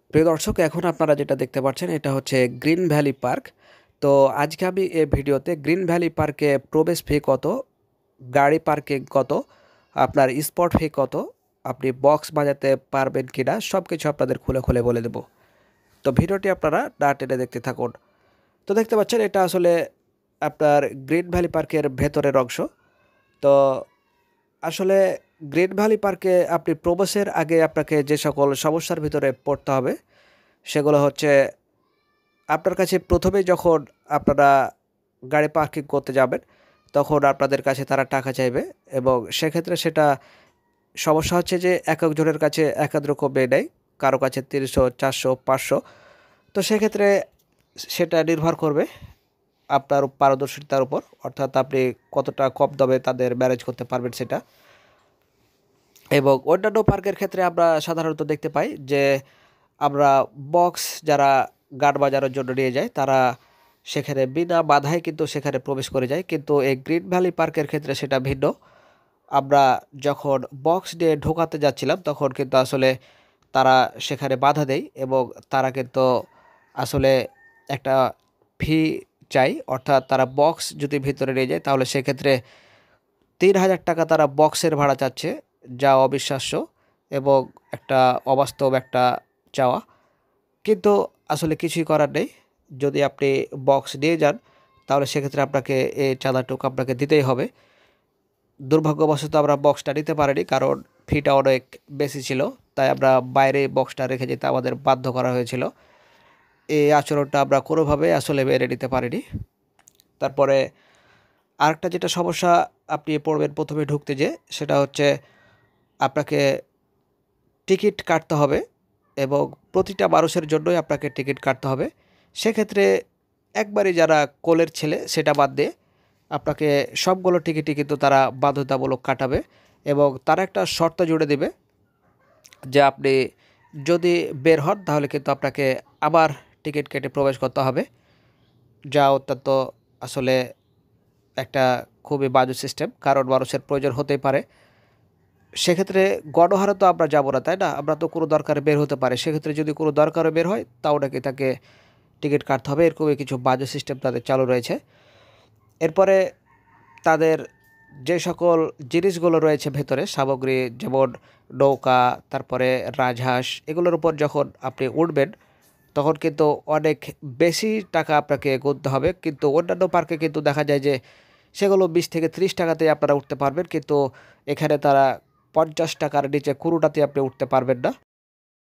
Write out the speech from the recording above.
প্রিয় দর্শক, এখন আপনারা যেটা দেখতে পাচ্ছেন এটা হচ্ছে গ্রিন ভ্যালি পার্ক। তো আজকে আমি এই ভিডিওতে গ্রিন ভ্যালি পার্কে প্রবেশ ফি কত, গাড়ি পার্কিং কত, আপনার স্পট ফি কত, আপনি বক্স বাজাতে পারবেন কিনা সব কিছু আপনাদের খুলে খুলে বলে দেব। তো ভিডিওটি আপনারা না টেনে দেখতে থাকুন। তো দেখতে পাচ্ছেন এটা আসলে আপনার গ্রিন ভ্যালি পার্কের ভেতরের অংশ। তো আসলে গ্রিন ভ্যালি পার্কে আপনি প্রবেশের আগে আপনাকে যে সকল সমস্যার ভিতরে পড়তে হবে সেগুলো হচ্ছে, আপনার কাছে প্রথমেই যখন আপনারা গাড়ি পার্কিং করতে যাবেন তখন আপনাদের কাছে তারা টাকা চাইবে, এবং সেক্ষেত্রে সেটা সমস্যা হচ্ছে যে এক একজনের কাছে এক এক রকম নেয়, কারো কাছে 300, 400, 500। তো সেক্ষেত্রে সেটা নির্ভর করবে আপনার পারদর্শিতার উপর, অর্থাৎ আপনি কতটা কম দামে তাদের ম্যানেজ করতে পারবেন সেটা। এবং অন্যান্য পার্কের ক্ষেত্রে আমরা সাধারণত দেখতে পাই যে আমরা বক্স যারা গান বাজানোর জন্য নিয়ে যায় তারা সেখানে বিনা বাধায় কিন্তু সেখানে প্রবেশ করে যায়, কিন্তু এই গ্রিন ভ্যালি পার্কের ক্ষেত্রে সেটা ভিন্ন। আমরা যখন বক্স দিয়ে ঢোকাতে যাচ্ছিলাম তখন কিন্তু আসলে তারা সেখানে বাধা দেয়, এবং তারা কিন্তু আসলে একটা ফি চাই, অর্থাৎ তারা বক্স যদি ভিতরে নিয়ে যায় তাহলে সেক্ষেত্রে 3,000 টাকা তারা বক্সের ভাড়া চাচ্ছে, যা অবিশ্বাস্য এবং একটা অবাস্তব একটা চাওয়া। কিন্তু আসলে কিছুই করার নেই, যদি আপনি বক্স নিয়ে যান তাহলে সেক্ষেত্রে আপনাকে এই চাঁদাটুকু আপনাকে দিতেই হবে। দুর্ভাগ্যবশত আমরা বক্সটা নিতে পারিনি, কারণ ফিটা অনেক বেশি ছিল, তাই আমরা বাইরে বক্সটা রেখে যেতে আমাদের বাধ্য করা হয়েছিল। এই আচরণটা আমরা কোনোভাবে আসলে মেনে নিতে পারিনি। তারপরে আরেকটা যেটা সমস্যা আপনি পড়বেন প্রথমে ঢুকতে, যে সেটা হচ্ছে আপনাকে টিকিট কাটতে হবে, এবং প্রতিটা মানুষের জন্যই আপনাকে টিকিট কাটতে হবে। সেক্ষেত্রে একবারই যারা কোলের ছেলে সেটা বাদ দিয়ে আপনাকে সবগুলো টিকিটই কিন্তু তারা বাধ্যতামূলক কাটাবে, এবং তারা একটা শর্ত জুড়ে দেবে যে আপনি যদি বের হন তাহলে কিন্তু আপনাকে আবার টিকিট কেটে প্রবেশ করতে হবে, যা অত্যন্ত আসলে একটা খুবই বাজে সিস্টেম, কারণ মানুষের প্রয়োজন হতেই পারে। সেক্ষেত্রে গণহারে তো আমরা যাবো না, তাই না? আমরা তো কোনো দরকারে বের হতে পারে, সেক্ষেত্রে যদি কোনো দরকারে বের হয় তাও নাকি তাকে টিকিট কাটতে হবে। এরকমই কিছু বাজে সিস্টেম তাদের চালু রয়েছে। এরপরে তাদের যে সকল জিনিসগুলো রয়েছে ভেতরে সামগ্রী, যেমন নৌকা, তারপরে রাজহাঁস, এগুলোর উপর যখন আপনি উঠবেন তখন কিন্তু অনেক বেশি টাকা আপনাকে গুনতে হবে। কিন্তু অন্যান্য পার্কে কিন্তু দেখা যায় যে সেগুলো 20 থেকে 30 টাকাতেই আপনারা উঠতে পারবেন, কিন্তু এখানে তারা 50 টাকার নিচে কোনোটাতে আপনি উঠতে পারবেন না।